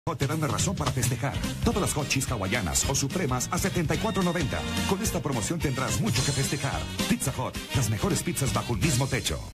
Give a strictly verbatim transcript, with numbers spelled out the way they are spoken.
Te dan la razón para festejar. Todas las hot cheese hawaianas o supremas a setenta y cuatro noventa. Con esta promoción tendrás mucho que festejar. Pizza Hut, las mejores pizzas bajo un mismo techo.